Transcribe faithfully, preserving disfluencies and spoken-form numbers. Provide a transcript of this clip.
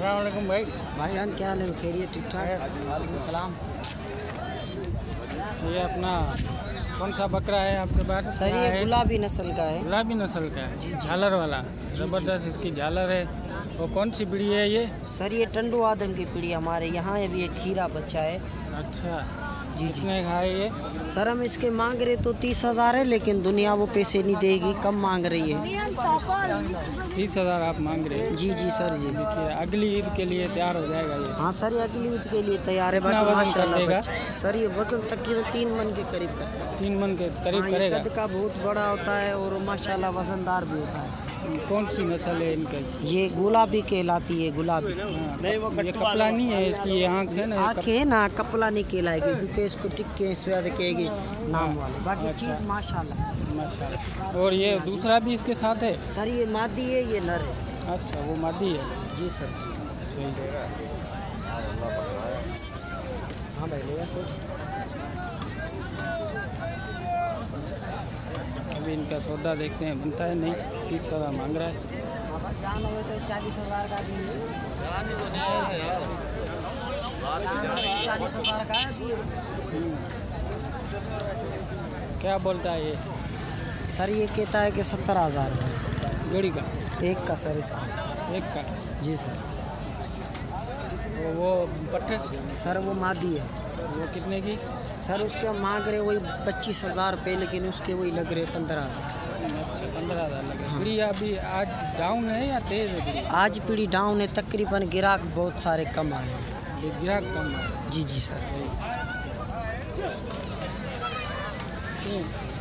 अस्सलाम वालेकुम भाई। भाईजान क्या हाल है? खैरियत ठीक ठाक? वालेकुम सलाम। ये अपना कौन सा बकरा है आपके पास? सर ये गुलाबी नस्ल का है। गुलाबी नस्ल का है, झालर वाला, ज़बरदस्त इसकी झालर है। वो कौन सी पीढ़ी है ये? सर ये टंडू आदम की पीढ़ी हमारे यहाँ अभी एक खीरा बच्चा है। अच्छा जी जी। कितने का है ये? सर हम इसके मांग रहे तो तीस हज़ार है, लेकिन दुनिया वो पैसे नहीं देगी, कम मांग रही है। तीस हज़ार आप मांग रहे हैं? जी जी सर जी। देखिए अगली ईद के लिए तैयार हो जाएगा ये। हाँ सर ये अगली ईद के लिए तैयार है। कितना वजन कर देगा? सर ये वजन तकरीबन तीन मन के करीब का। तीन मन के करीब हाँ, करेगा। कद का बहुत बड़ा होता है और माशाल्लाह वजनदार भी होता है। कौन सी नस्ल है इनका? ये गुलाबी कहलाती है, गुलाबी। नहीं वो ये कपला नहीं है इसकी, आँख है ना? आँखें है ना, कपला नहीं कहलाएगी क्योंकि इसको टिक्के स्वाद कहेगी नाम वाले। बाकी अच्छा। चीज़ माशाल्लाह माशाल्लाह। और ये दूसरा भी इसके साथ है? सर ये मादी है, ये नर है। अच्छा वो मादी है। जी सर जी। हाँ भाई लेगा सर। अभी इनका सौदा देखते हैं, बनता है नहीं। तीस हज़ार मांग रहा है। जान हो तो चालीस हज़ार का भी चालीस हज़ार का है। क्या बोलता है ये? सर ये कहता है कि सत्तर हज़ार जोड़ी का? एक का सर इसका। एक का? जी सर। तो वो पट्टे? सर वो मादी है। वो कितने की? सर उसके मांग रहे वही पच्चीस हज़ार रुपये, लेकिन उसके वही लग रहे पंद्रह हज़ार। अच्छा पंद्रह हज़ार लगे। पीढ़ी अभी आज डाउन है या तेज़ है पीढ़ी? आज पीढ़ी डाउन है, तकरीबन ग्राहक बहुत सारे कम आए हैं। ग्राहक कम है? जी जी सर। ठीक।